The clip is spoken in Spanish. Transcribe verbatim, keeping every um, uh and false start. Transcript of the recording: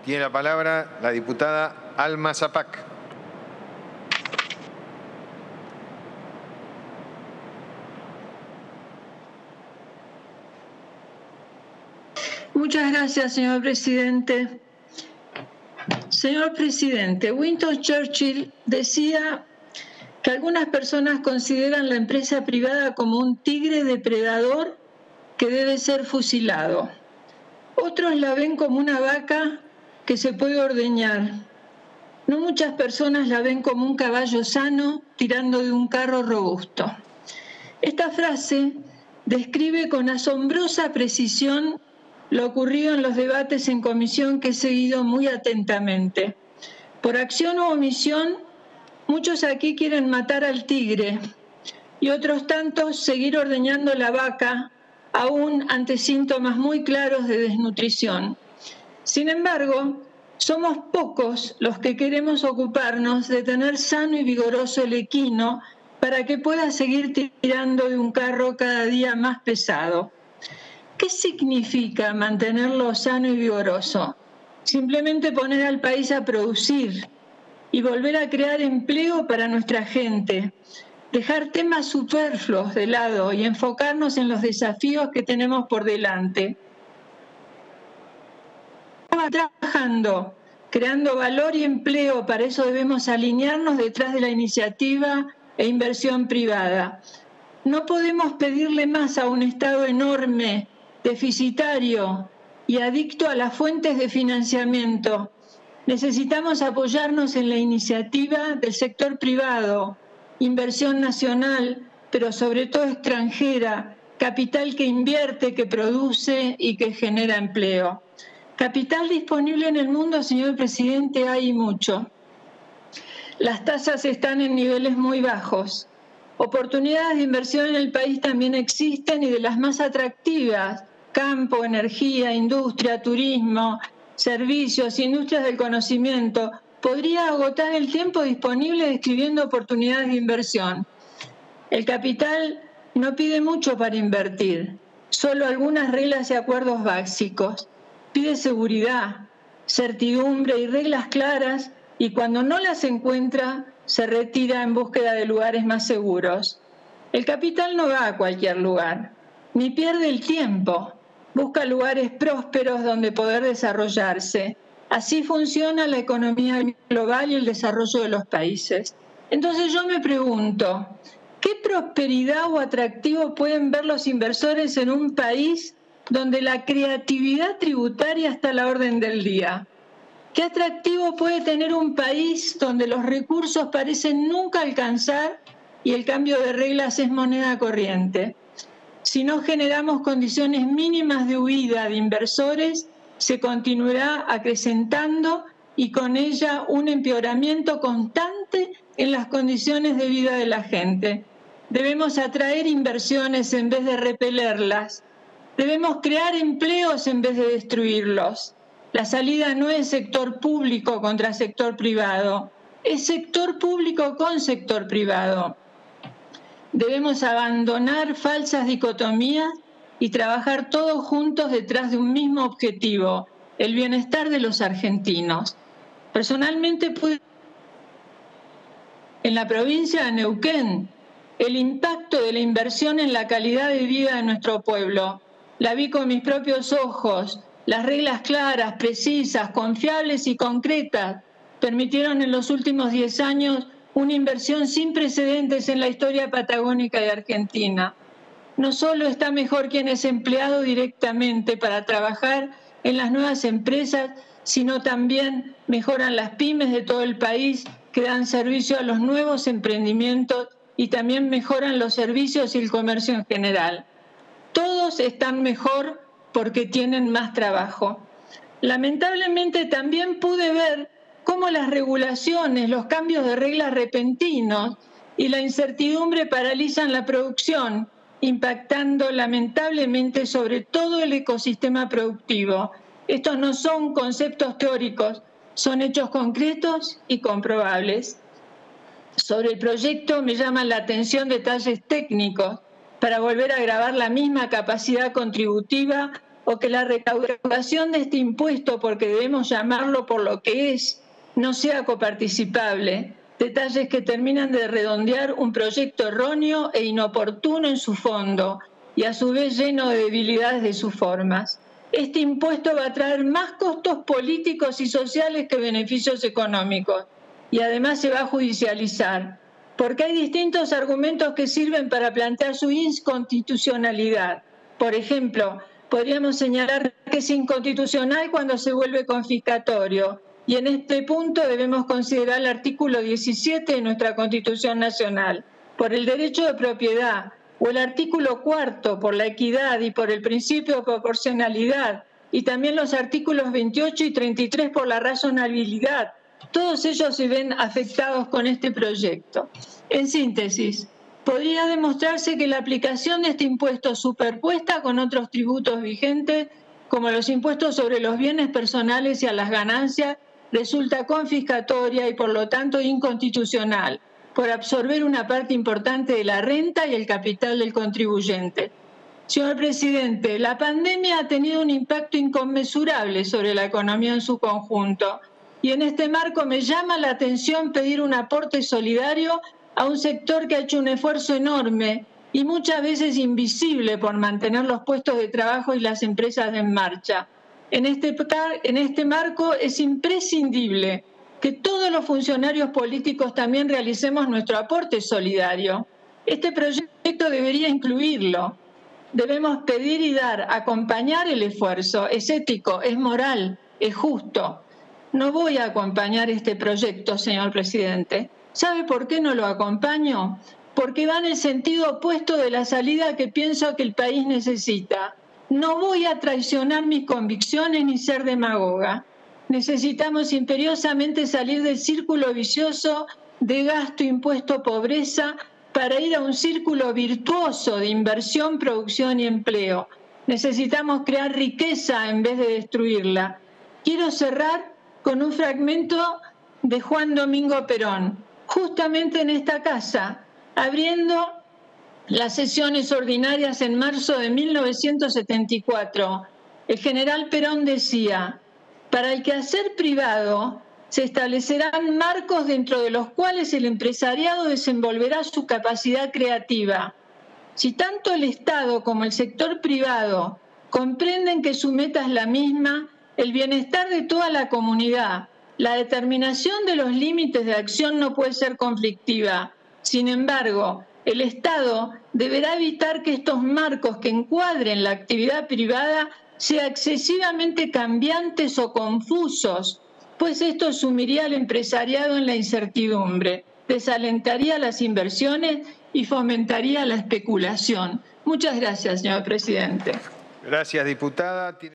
Tiene la palabra la diputada Alma Zapac. Muchas gracias, señor presidente. Señor presidente, Winston Churchill decía que algunas personas consideran la empresa privada como un tigre depredador que debe ser fusilado. Otros la ven como una vaca que se puede ordeñar. No muchas personas la ven como un caballo sano tirando de un carro robusto. Esta frase describe con asombrosa precisión lo ocurrido en los debates en comisión que he seguido muy atentamente. Por acción u omisión, muchos aquí quieren matar al tigre y otros tantos seguir ordeñando la vaca, aún ante síntomas muy claros de desnutrición. Sin embargo, somos pocos los que queremos ocuparnos de tener sano y vigoroso el equino para que pueda seguir tirando de un carro cada día más pesado. ¿Qué significa mantenerlo sano y vigoroso? Simplemente poner al país a producir y volver a crear empleo para nuestra gente, dejar temas superfluos de lado y enfocarnos en los desafíos que tenemos por delante. Estamos trabajando, creando valor y empleo, para eso debemos alinearnos detrás de la iniciativa e inversión privada. No podemos pedirle más a un Estado enorme, deficitario y adicto a las fuentes de financiamiento. Necesitamos apoyarnos en la iniciativa del sector privado, inversión nacional, pero sobre todo extranjera, capital que invierte, que produce y que genera empleo. Capital disponible en el mundo, señor presidente, hay mucho. Las tasas están en niveles muy bajos. Oportunidades de inversión en el país también existen y de las más atractivas: campo, energía, industria, turismo, servicios, industrias del conocimiento. Podría agotar el tiempo disponible describiendo oportunidades de inversión. El capital no pide mucho para invertir, solo algunas reglas y acuerdos básicos. Pide seguridad, certidumbre y reglas claras, y cuando no las encuentra, se retira en búsqueda de lugares más seguros. El capital no va a cualquier lugar, ni pierde el tiempo. Busca lugares prósperos donde poder desarrollarse. Así funciona la economía global y el desarrollo de los países. Entonces yo me pregunto, ¿qué prosperidad o atractivo pueden ver los inversores en un país donde la creatividad tributaria está a la orden del día? ¿Qué atractivo puede tener un país donde los recursos parecen nunca alcanzar y el cambio de reglas es moneda corriente? Si no generamos condiciones mínimas de huida de inversores, se continuará acrecentando y con ella un empeoramiento constante en las condiciones de vida de la gente. Debemos atraer inversiones en vez de repelerlas. Debemos crear empleos en vez de destruirlos. La salida no es sector público contra sector privado, es sector público con sector privado. Debemos abandonar falsas dicotomías y trabajar todos juntos detrás de un mismo objetivo, el bienestar de los argentinos. Personalmente pude en la provincia de Neuquén el impacto de la inversión en la calidad de vida de nuestro pueblo. La vi con mis propios ojos. Las reglas claras, precisas, confiables y concretas permitieron en los últimos diez años una inversión sin precedentes en la historia patagónica de Argentina. No solo está mejor quien es empleado directamente para trabajar en las nuevas empresas, sino también mejoran las pymes de todo el país que dan servicio a los nuevos emprendimientos y también mejoran los servicios y el comercio en general. Todos están mejor porque tienen más trabajo. Lamentablemente también pude ver cómo las regulaciones, los cambios de reglas repentinos y la incertidumbre paralizan la producción, impactando lamentablemente sobre todo el ecosistema productivo. Estos no son conceptos teóricos, son hechos concretos y comprobables. Sobre el proyecto me llaman la atención detalles técnicos para volver a grabar la misma capacidad contributiva o que la recaudación de este impuesto, porque debemos llamarlo por lo que es, no sea coparticipable. Detalles que terminan de redondear un proyecto erróneo e inoportuno en su fondo y a su vez lleno de debilidades de sus formas. Este impuesto va a traer más costos políticos y sociales que beneficios económicos y además se va a judicializar, porque hay distintos argumentos que sirven para plantear su inconstitucionalidad. Por ejemplo, podríamos señalar que es inconstitucional cuando se vuelve confiscatorio, y en este punto debemos considerar el artículo diecisiete de nuestra Constitución Nacional, por el derecho de propiedad, o el artículo cuarto, por la equidad y por el principio de proporcionalidad, y también los artículos veintiocho y treinta y tres por la razonabilidad. Todos ellos se ven afectados con este proyecto. En síntesis, podría demostrarse que la aplicación de este impuesto superpuesta con otros tributos vigentes, como los impuestos sobre los bienes personales y a las ganancias, resulta confiscatoria y por lo tanto inconstitucional, por absorber una parte importante de la renta y el capital del contribuyente. Señor presidente, la pandemia ha tenido un impacto inconmensurable sobre la economía en su conjunto y en este marco me llama la atención pedir un aporte solidario a un sector que ha hecho un esfuerzo enorme y muchas veces invisible por mantener los puestos de trabajo y las empresas en marcha. En este, en este marco es imprescindible que todos los funcionarios políticos también realicemos nuestro aporte solidario. Este proyecto debería incluirlo. Debemos pedir y dar, acompañar el esfuerzo. Es ético, es moral, es justo. No voy a acompañar este proyecto, señor presidente. ¿Sabe por qué no lo acompaño? Porque va en el sentido opuesto de la salida que pienso que el país necesita. No voy a traicionar mis convicciones ni ser demagoga. Necesitamos imperiosamente salir del círculo vicioso de gasto, impuesto, pobreza, para ir a un círculo virtuoso de inversión, producción y empleo. Necesitamos crear riqueza en vez de destruirla. Quiero cerrar con un fragmento de Juan Domingo Perón, justamente en esta casa, abriendo las sesiones ordinarias en marzo de mil novecientos setenta y cuatro. El general Perón decía: para el quehacer privado se establecerán marcos dentro de los cuales el empresariado desenvolverá su capacidad creativa. Si tanto el Estado como el sector privado comprenden que su meta es la misma, el bienestar de toda la comunidad, la determinación de los límites de acción no puede ser conflictiva. Sin embargo, el Estado deberá evitar que estos marcos que encuadren la actividad privada sean excesivamente cambiantes o confusos, pues esto sumiría al empresariado en la incertidumbre, desalentaría las inversiones y fomentaría la especulación. Muchas gracias, señor presidente. Gracias, diputada.